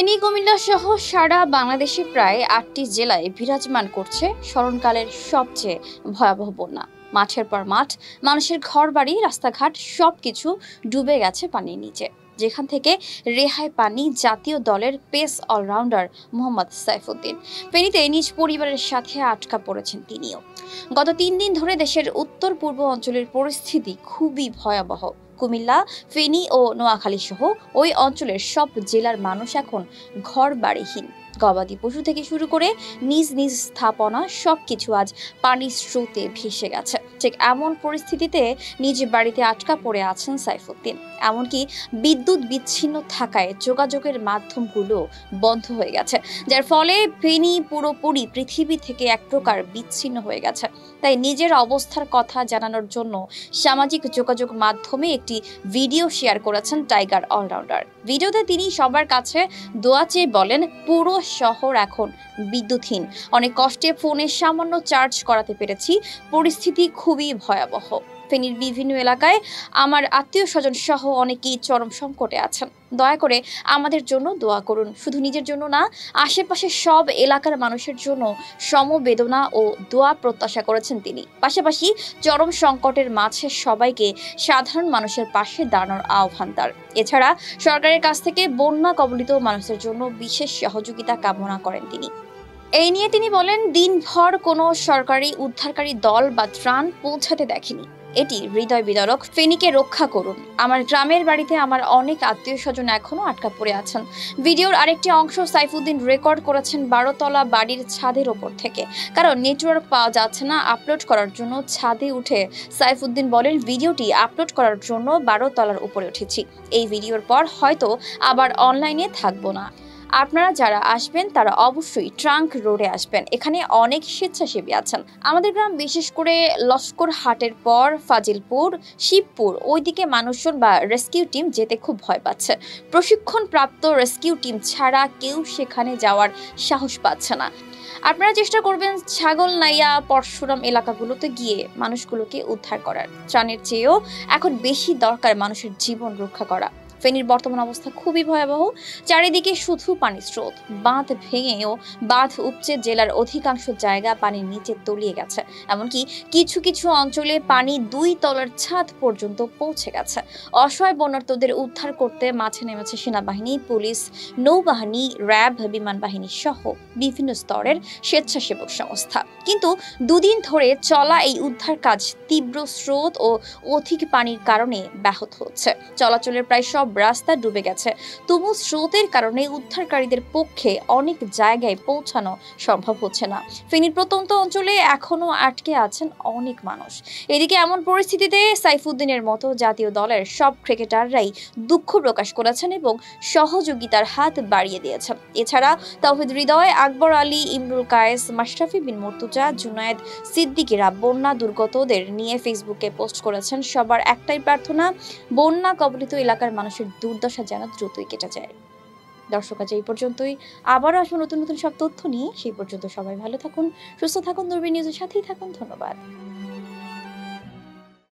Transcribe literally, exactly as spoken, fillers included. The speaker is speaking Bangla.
ফেনী, কুমিল্লা সহ সারা বাংলাদেশে প্রায় আটটি জেলায় বিরাজমান করছে স্মরণকালের সবচেয়ে ভয়াবহ বন্যা। মাঠের পর মাঠ, মানুষের ঘরবাড়ি, রাস্তাঘাট সবকিছু ডুবে গেছে পানির নিচে। যেখান থেকে রেহাই পানি জাতীয় দলের পেস অলরাউন্ডার মোহাম্মদ সাইফুদ্দিন। ফেনীতে নিজ পরিবারের সাথে আটকা পড়েছেন তিনিও। গত তিন দিন ধরে দেশের উত্তর পূর্ব অঞ্চলের পরিস্থিতি খুবই ভয়াবহ। কুমিল্লা, ফেনী ও নোয়াখালী সহ ওই অঞ্চলের সব জেলার মানুষ এখন ঘর বাড়িহীন। গবাদি পশু থেকে শুরু করে নিজ নিজ স্থাপনা সবকিছু আজ পানির স্রোতে ভেসে গেছে। ঠিক এমন পরিস্থিতিতে নিজ বাড়িতে আটকা পড়ে আছেন সাইফুদ্দিন। এমনকি বিদ্যুৎ বিচ্ছিন্ন থাকায় যোগাযোগের মাধ্যমগুলো বন্ধ হয়ে গেছে, যার ফলে ফেনী পুরোপুরি পৃথিবী থেকে এক প্রকার বিচ্ছিন্ন হয়ে গেছে। তাই নিজের অবস্থার কথা জানানোর জন্য সামাজিক যোগাযোগ মাধ্যমে একটি ভিডিও শেয়ার করেছেন টাইগার অলরাউন্ডার। ভিডিওতে তিনি সবার কাছে দোয়া চেয়ে বলেন, পুরো শহর এখন বিদ্যুৎহীন, অনেক কষ্টে ফোনে সামান্য চার্জ করাতে পেরেছি, পরিস্থিতি খুবই ভয়াবহ। ফেনীর বিভিন্ন এলাকায় আমার আত্মীয় স্বজন সহ অনেকেই চরম সংকটে আছেন। দয়া করে আমাদের জন্য দোয়া করুন। শুধু নিজের জন্য না, আশেপাশের সব এলাকার মানুষের জন্য সমবেদনা ও দোয়া প্রত্যাশা করেছেন তিনি। পাশাপাশি চরম সংকটের মাঝে সবাইকে সাধারণ মানুষের পাশে দাঁড়ানোর আহ্বান তার। এছাড়া সরকারের কাছ থেকে বন্যা কবলিত মানুষের জন্য বিশেষ সহযোগিতা কামনা করেন তিনি। এই নিয়ে তিনি বলেন, দিনভর কোনো সরকারি উদ্ধারকারী দল বা ত্রাণ পৌঁছাতে দেখেনি। এটি হৃদয় বিদারক। ফেনীকে রক্ষা করুন। আমার গ্রামের বাড়িতে আমার অনেক আত্মীয় স্বজন এখনো আটকা পড়ে আছেন। ভিডিওর আরেকটি অংশ সাইফুদ্দিন রেকর্ড করেছেন বারোতলা বাড়ির ছাদের ওপর থেকে, কারণ নেটওয়ার্ক পাওয়া যাচ্ছে না। আপলোড করার জন্য ছাদে উঠে সাইফুদ্দিন বলেন, ভিডিওটি আপলোড করার জন্য বারোতলার উপরে উঠেছি। এই ভিডিওর পর হয়তো আবার অনলাইনে থাকবো না। আপনারা যারা আসবেন তারা অবশ্যই ট্রাঙ্ক রোডে আসবেন। এখানে অনেক স্বেচ্ছাসেবী আছেন। আমাদের গ্রাম, বিশেষ করে লস্কর হাটের পর ফাজিলপুর, শিবপুর, ওইদিকে মানুষজন বা রেস্কিউ টিম যেতে খুব ভয় পাচ্ছে। প্রশিক্ষণপ্রাপ্ত রেস্কিউ টিম ছাড়া কেউ সেখানে যাওয়ার সাহস পাচ্ছে না। আপনারা চেষ্টা করবেন ছাগলনাইয়া, পরশুরাম এলাকাগুলোতে গিয়ে মানুষগুলোকে উদ্ধার করার। ত্রাণের চেয়েও এখন বেশি দরকার মানুষের জীবন রক্ষা করা। ফেনীর বর্তমান অবস্থা খুবই ভয়াবহ। চারিদিকে শুধু পানির স্রোত। বাঁধ ভেঙেও বাঁধ উপচে জেলার অধিকাংশ জায়গা পানির নিচে তলিয়ে গেছে। এমনকি কিছু কিছু অঞ্চলে পানি দুই তলার ছাদ পর্যন্ত পৌঁছে গেছে। অসহায় বন্যার্তদের উদ্ধার করতে মাঠে নেমেছে সেনাবাহিনী, পুলিশ, নৌবাহিনী, র্যাব, বিমান বাহিনী সহ বিভিন্ন স্তরের স্বেচ্ছাসেবক সংস্থা। কিন্তু দুদিন ধরে চলা এই উদ্ধার কাজ তীব্র স্রোত ও অধিক পানির কারণে ব্যাহত হচ্ছে। চলাচলের প্রায় সব রাস্তা ডুবে গেছে। তুমুল স্রোতের কারণে উদ্ধারকারীদের পক্ষে অনেক জায়গায় পৌঁছানো সম্ভব হচ্ছে না। ফেনীর প্রত্যন্ত অঞ্চলে এখনো আটকে আছেন অনেক মানুষ। এদিকে এমন পরিস্থিতিতে সাইফুদ্দিনের মতো জাতীয় দলের সব ক্রিকেটাররাই দুঃখ প্রকাশ করেছেন এবং সহযোগিতার হাত বাড়িয়ে দিয়েছেন। এছাড়া তাওহিদ হৃদয়, আকবর আলী, ইমরুল কায়েস, মাশরাফি বিন মুর্তজা, জুনায়েদ সিদ্দিকীরা বন্যা দুর্গতদের নিয়ে ফেসবুকে পোস্ট করেছেন। সবার একটাই প্রার্থনা, বন্যা কবলিত এলাকার মানুষের দুর্দশা যেন দ্রুতই কেটে যায়। দর্শক, আজ এই পর্যন্তই। আবারও আসবো নতুন নতুন সব তথ্য নিয়ে। সেই পর্যন্ত সবাই ভালো থাকুন, সুস্থ থাকুন, দূরবীন নিউজের সাথেই থাকুন। ধন্যবাদ।